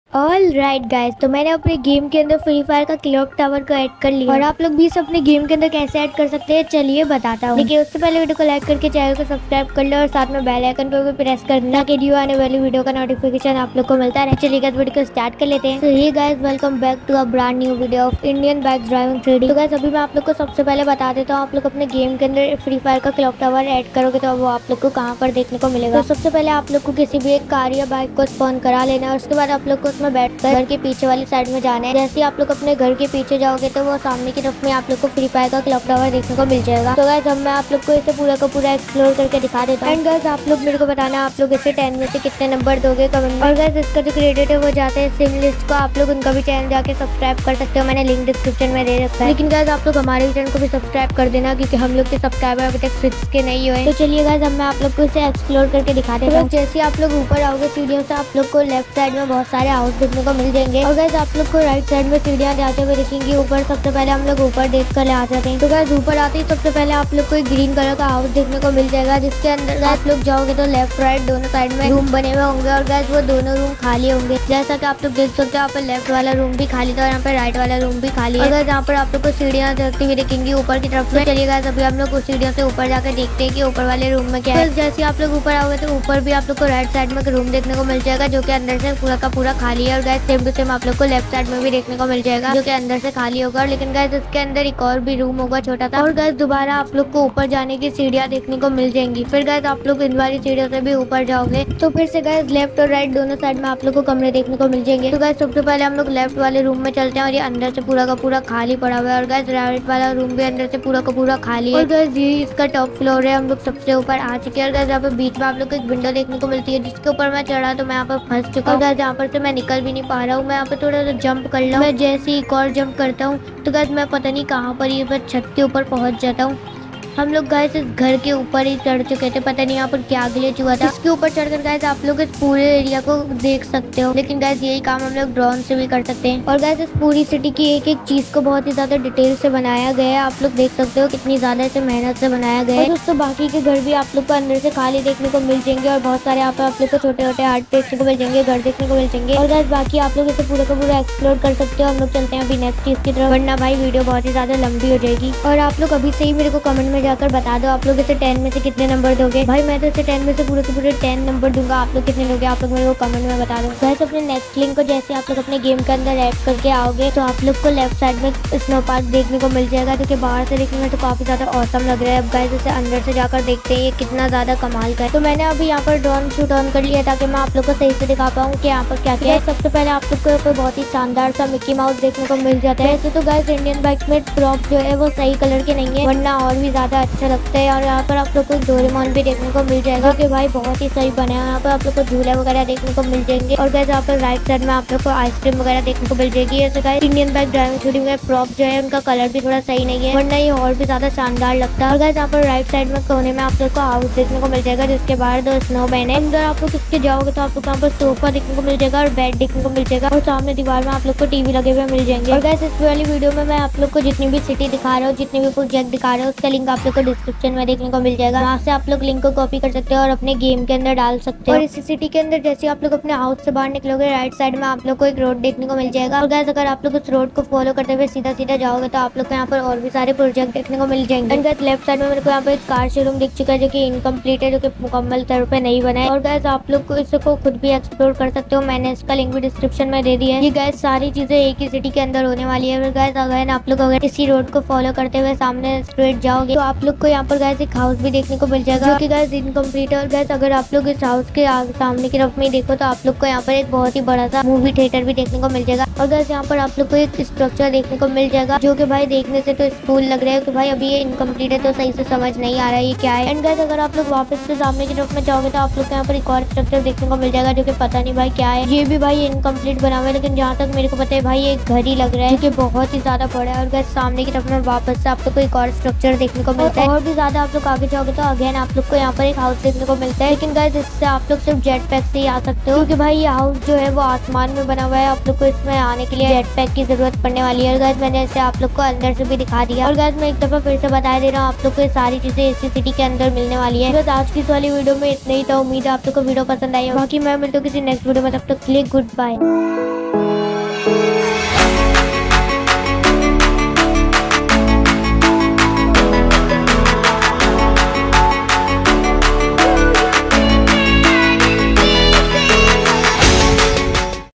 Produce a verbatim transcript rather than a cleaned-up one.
All right guys, तो मैंने अपने गेम के अंदर फ्री फायर का क्लॉक टावर को ऐड कर लिया और आप लोग भी इसे अपने गेम के अंदर कैसे ऐड कर सकते हैं चलिए बताता हूँ। लेकिन उससे पहले वीडियो को लाइक करके चैनल को सब्सक्राइब कर लो और साथ में बेल आइकन को भी प्रेस करना ताकि न्यू आने वाली वीडियो का नोटिफिकेशन आप लोग को मिलता रहे। चलिए गाइस वीडियो को स्टार्ट कर लेते हैं। तो ये guys welcome back to a brand new video of Indian bike driving three D. तो गाइस अभी मैं आप लोग को सबसे पहले बता देता हूँ, आप लोग अपने गेम के अंदर फ्री फायर का क्लॉक टावर ऐड करोगे तो वो आप लोग को कहाँ पर देखने को मिलेगा। तो सबसे पहले आप लोग को किसी भी एक कार या बाइक को स्पॉन करा लेना है। उसके बाद आप लोग को उसमें बैठकर घर के पीछे वाली साइड में जाना है। जैसे आप लोग अपने घर के पीछे जाओगे तो वो सामने की तरफ में आप लोग को फ्री फायर का क्लॉक टावर देखने को मिल जाएगा। तो गाइस अब मैं आप लोग को इसे पूरा का पूरा एक्सप्लोर करके दिखा देता हूँ। एंड गाइस आप लोग मेरे को बताना आप लोग इसे टेन में से कितने नंबर दोगे कमेंट में। और गाइस इसका जो क्रेडिट है वो जाता है सिम लिस्ट को, आप लोग उनका भी चैनल जाके सब्सक्राइब कर सकते हो, मैंने लिंक डिस्क्रिप्शन में दे रखा है। लेकिन गाइस आप लोग हमारे चैनल को भी सब्सक्राइब कर देना क्योंकि हम लोग के सब्सक्राइबर अभी तक सिक्स के नहीं हुए। तो चलिए गाइस अब मैं आप लोग को इसे एक्सप्लोर करके दिखा देता हूँ। जैसे आप लोग ऊपर आओगे सीढ़ियों से आप लोग को लेफ्ट साइड में बहुत सारे हाउस देखने को मिल जाएंगे और गाइस आप लोग को राइट साइड में सीढ़ियां जाते हुए दिखेंगी ऊपर। सबसे पहले हम लोग ऊपर देख कर आ जाते हैं। तो गाइस ऊपर आते ही सबसे पहले आप लोग को एक ग्रीन कलर का हाउस देखने को मिल जाएगा जिसके अंदर आप लोग जाओगे तो लेफ्ट राइट दोनों साइड में रूम बने हुए होंगे और गाइस वो दोनों रूम खाली होंगे। जैसा कि आप लोग देख सकते हो यहाँ पर लेफ्ट वाला रूम भी खाली था और यहाँ पर राइट वाला रूम भी खाली है। और यहाँ पर आप लोग को सीढ़ियां चढ़ती हुई दिखेंगी ऊपर की तरफ में। चलिए गाइस अभी हम लोग उस सीढ़ियों से ऊपर जाकर देखते हैं कि ऊपर वाले रूम में क्या है। जैसे आप लोग ऊपर आओगे तो ऊपर भी आप लोग को राइट साइड में रूम देखने को मिल जाएगा जो कि अंदर से पूरा का पूरा खाली है। और गाइस सेम टू सेम आप लोग को लेफ्ट साइड में भी देखने को मिल जाएगा जो कि अंदर से खाली होगा। लेकिन गाइस इसके अंदर एक और भी रूम होगा छोटा सा। और गाइस दोबारा आप लोग को ऊपर जाने की सीढ़ियां देखने को मिल जाएंगी। फिर गाइस आप लोग इन वाली सीढ़ियों से भी ऊपर जाओगे तो फिर से गाइस लेफ्ट और राइट दोनों साइड में आप लोग को कमरे देखने को मिल जाएंगे। तो गाइस सबसे पहले हम लोग लेफ्ट वाले रूम में चलते हैं और ये अंदर से पूरा का पूरा खाली पड़ा हुआ है। और गाइस राइट वाला रूम भी अंदर से पूरा का पूरा खाली है। और गाइस ये इसका टॉप फ्लोर है, हम लोग सबसे ऊपर आ चुके हैं। और गाइस यहाँ पे बीच में आप लोग को एक विंडो देखने को मिलती है जिसके ऊपर मैं चढ़ा तो मैं यहाँ पर फंस चुका हूँ। यहाँ पर से मैं निकल भी नहीं पा रहा हूँ। मैं यहाँ पे थोड़ा सा जंप कर रहा हूँ। मैं जैसे एक और जंप करता हूँ तो गाइस मैं पता नहीं कहाँ पर ये पर छत के ऊपर पहुंच जाता हूँ। हम लोग गाइस इस घर के ऊपर ही चढ़ चुके थे, पता नहीं यहाँ पर क्या ग्लिच हुआ था। इसके ऊपर चढ़कर गाइस आप लोग इस पूरे एरिया को देख सकते हो। लेकिन गाइस यही काम हम लोग ड्रोन से भी कर सकते हैं। और गाइस इस पूरी सिटी की एक एक चीज को बहुत ही ज्यादा डिटेल से बनाया गया है। आप लोग देख सकते हो कितनी ज्यादा इसे मेहनत से बनाया गया है। और दोस्तों बाकी के घर भी आप लोग को अंदर से खाली देखने को मिल जाएंगे और बहुत सारे यहाँ पे आप लोग को छोटे छोटे आर्ट देखने को मिल जाएंगे, घर देखने को मिल जाएंगे। और गाइस बाकी आप लोग इसे पूरा का पूरा एक्सप्लोर कर सकते हो। हम लोग चलते हैं अभी नेक्स्ट चीज की तरफ, वरना भाई वीडियो बहुत ही ज्यादा लंबी हो जाएगी। और आप लोग अभी से ही मेरे को कमेंट में जाकर बता दो आप लोग इसे टेन में से कितने नंबर दोगे। भाई मैं तो इसे टेन में से पूरे के पूरे टेन नंबर दूंगा। आप लोग कितने दोगे आप लोग मेरे को कमेंट में बता दो। गाइस अपने नेक्स्ट लिंक को जैसे आप लोग अपने गेम के अंदर ऐड करके आओगे तो आप लोग को लेफ्ट साइड में स्नो पार्क देखने को मिल जाएगा जो कि बाहर से देखने में तो काफी ज्यादा औसम लग रहा है। अब गाइस इसे अंदर से जाकर देखते हैं ये कितना ज्यादा कमाल का है। तो मैंने अभी यहाँ पर ड्रोन शूट ऑन कर लिया ताकि मैं आप लोग को सही से दिखा पाऊँ कि यहाँ पर क्या क्या है। सबसे पहले आप लोग को यहाँ पर बहुत ही शानदार सा मिक्की माउस देखने को मिल जाता है। ऐसे तो गाइस इंडियन बाइक में प्रॉप जो है वो सही कलर के नहीं है वरना और भी ज्यादा अच्छा लगता है। और यहाँ पर आप लोग को डोरेमोन भी देखने को मिल जाएगा कि भाई बहुत ही सही बने हैं। यहाँ पर आप लोग को झूले वगैरह देखने को मिल जाएंगे। और गाइस यहाँ पर राइट साइड में आप लोग को आइसक्रीम वगैरह देखने को मिल जाएगी। ऐसे guys Indian bike driving three D में प्रॉप जो है उनका कलर भी थोड़ा सही नहीं है वरना ये और भी ज्यादा शानदार लगता है। और गाइस यहाँ पर राइट साइड में कोने में आप लोग को हाउस देखने को मिल जाएगा जिसके बाहर दो स्नो बैन है। अंदर आप लोग इसके जाओगे तो आप लोग यहाँ पर सोफा देखने को मिल जाएगा और बेड देखने को मिल जाएगा और सामने दीवार में आप लोग को टीवी लगे हुए मिल जाएंगे। और गाइस इस वाली वीडियो में मैं आप लोग को जितनी भी सिटी दिखा रहा हूँ, जितनी भी प्रोजेक्ट दिखा रहा हूँ उसका लिंक आप लोग को डिस्क्रिप्शन में देखने को मिल जाएगा। वहाँ से आप लोग लिंक को कॉपी कर सकते हो और अपने गेम के अंदर डाल सकते हो। और इसी सिटी के अंदर जैसे आप लोग अपने हाउस से बाहर निकलोगे राइट साइड में आप लोग को एक रोड देखने को मिल जाएगा। और गाइस अगर आप लोग उस रोड को फॉलो करते हुए सीधा सीधा जाओगे तो आप लोग को यहाँ पर और भी सारे प्रोजेक्ट देखने को मिल जाएंगे। एंड गाइस लेफ्ट साइड में मेरे को यहाँ पर एक कार शोरूम दिख चुका है जो कि इनकम्प्लीट है, जो कि मुकम्मल तौर पे नहीं बना है। और गाइस आप लोग को इसको खुद भी एक्सप्लोर कर सकते हो, मैंने इसका लिंक भी डिस्क्रिप्शन में दे दिया है। ये गाइस सारी चीजें एक ही सिटी के अंदर होने वाली है। गाइस अगर आप लोग अगर इसी रोड को फॉलो करते हुए सामने स्ट्रेट जाओगे तो आप लोग को यहाँ पर गाइस एक हाउस भी देखने को मिल जाएगा जो कि गाइस इनकम्प्लीट है। और गाइस अगर आप लोग इस हाउस के सामने की तरफ में देखो तो आप लोग को यहाँ पर एक बहुत ही बड़ा सा मूवी थिएटर भी देखने को मिल जाएगा। और गाइस यहाँ पर आप लोग को एक स्ट्रक्चर देखने को मिल जाएगा जो कि भाई देखने से तो स्कूल लग रहा है कि भाई अभी ये इनकम्प्लीट है तो सही से समझ नहीं आ रहा है ये क्या है। एंड गाइस अगर आप लोग वापस से सामने की तरफ में जाओगे तो आप लोग को यहाँ पर एक और स्ट्रक्चर देखने को मिल जाएगा जो कि पता नहीं भाई क्या है। ये भी भाई इनकम्प्लीट बना हुआ है लेकिन जहाँ तक मेरे को पता है भाई ये घर ही लग रहा है जो कि बहुत ही ज्यादा बड़ा है। और गाइस सामने की तरफ में वापस से आप लोग को एक और स्ट्रक्चर देखने को मिलता है। और भी ज्यादा आप लोग आगे जाओगे तो अगेन आप लोग को यहाँ पर एक हाउस देखने को मिलता है। लेकिन गाइस इससे आप लोग सिर्फ जेट पैक से ही आ सकते हो क्योंकि भाई ये हाउस जो है वो आसमान में बना हुआ है। आप लोग को इसमें आने के लिए जेट पैक की जरूरत पड़ने वाली है। और गाइस मैंने इसे आप लोग को अंदर से भी दिखा दिया। और गाइस मैं एक दफा फिर से बता दे रहा हूँ आप लोग को ये सारी चीजें इसी सिटी के अंदर मिलने वाली है। बस आज की इस वाली वीडियो में इतना ही था। उम्मीद है आप लोग को वीडियो पसंद आई। बाकी मैं मिलता हूँ किसी नेक्स्ट वीडियो में, तब तक के लिए गुड बाय।